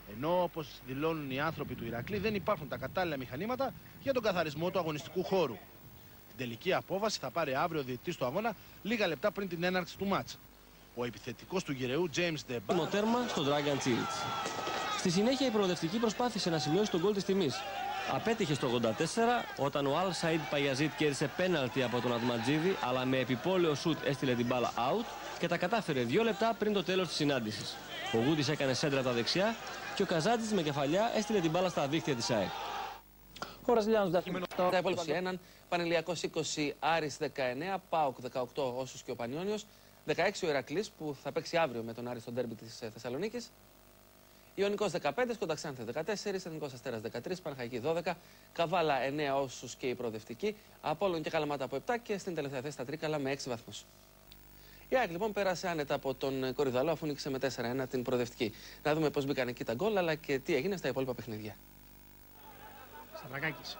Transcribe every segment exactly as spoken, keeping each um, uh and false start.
Ενώ, όπως δηλώνουν οι άνθρωποι του Ηρακλή, δεν υπάρχουν τα κατάλληλα μηχανήματα για τον καθαρισμό του αγωνιστικού χώρου. Την τελική απόβαση θα πάρει αύριο ο διαιτητής του αγώνα, λίγα λεπτά πριν την έναρξη του μάτς. Ο επιθετικός του Γεραιού, James Deba. Το τέρμα στον Dragan Cilic. Στη συνέχεια η προοδευτική προσπάθησε να σημειώσει τον γκολ της τιμής. Απέτυχε στο ογδόντα τέσσερα όταν ο Al Said Payazit κέρδισε πέναλτι από τον Ατματζίδη, αλλά με επιπόλαιο σουτ έστειλε την μπάλα out και τα κατάφερε δύο λεπτά πριν το τέλος της συνάντησης. Ο Γούτης έκανε σέντρα από τα δεξιά και ο Καζάτζης με κεφαλιά έστειλε την μπάλα στα δίχτυα της ΑΕΚ. Ο Ρασιλιάνος τα υπόλοιπα είκοσι ένα, Πανηλιακός είκοσι, Άρης δεκαεννέα, ΠΑΟΚ δεκαοκτώ, όσους και ο Πανιόνιος, δεκαέξι ο Ηρακλής που θα παίξει αύριο με τον Άρη στο ντέρμπι της Θεσσαλονίκης. Ιωνικός δεκαπέντε, Κονταξάνθε δεκατέσσερα, Εθνικός Αστέρας δεκατρία, Παναχαϊκή δώδεκα, Καβάλα εννέα όσους και η προοδευτική, Απόλλων και Καλαμάτα από επτά και στην τελευταία θέση τα Τρίκαλα με έξι βαθμούς. Η ΑΕΚ λοιπόν πέρασε άνετα από τον Κορυδαλό αφού νίκησε με τέσσερα ένα την προοδευτική. Να δούμε πώς μπήκαν εκεί τα γκολ αλλά και τι έγινε στα υπόλοιπα παιχνίδια. Σταυρακάκης.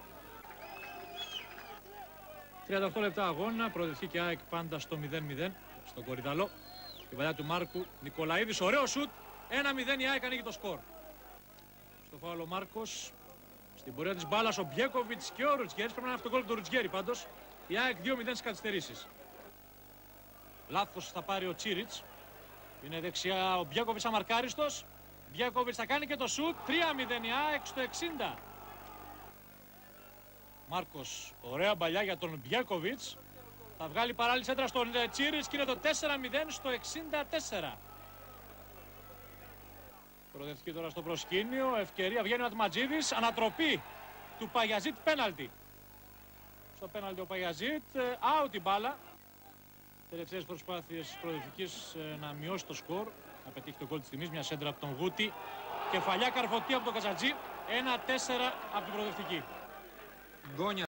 τριάντα οκτώ λεπτά αγώνα, προοδευτική και ΑΕΚ πάντα στο μηδέν μηδέν στον Κορυδαλό. Την παλιά του Μάρκου Νικολαίδης, ωραίο σουτ. ένα μηδέν η ΑΕΚ ανοίγει το σκορ. Στο φάουλο Μάρκος. Στην πορεία της μπάλας ο Μπιέκοβιτς και ο Ρουτζιέρης. Πρέπει να είναι αυτό το γκολ του Ρουτζιέρη πάντως. Η ΑΕΚ δύο μηδέν στις καθυστερήσεις. Λάθος θα πάρει ο Τσίριτς. Είναι δεξιά ο Μπιέκοβιτς αμαρκάριστος. Μπιέκοβιτς θα κάνει και το σουτ. τρία μηδέn η ΑΕΚ στο εξήντα. Μάρκος, ωραία μπαλιά για τον Μπιέκοβιτς. Θα βγάλει παράλληλη σέντρα στον Τσίριτς και είναι το τέσσερα μηδέν στο εξήντα τέσσερα. Προοδευτική τώρα στο προσκήνιο, ευκαιρία, βγαίνει ο Ατματζίδης, ανατροπή του Παγιαζίτ, πέναλτι. Στο πέναλτι ο Παγιαζίτ, out η μπάλα. Τελευταίες προσπάθειες προοδευτικής να μειώσει το σκορ, να πετύχει τον γκολ της τιμής, μια σέντρα από τον Γούτη. Κεφαλιά καρφωτή από τον Καζατζή, ένα τέσσερα από την προοδευτική.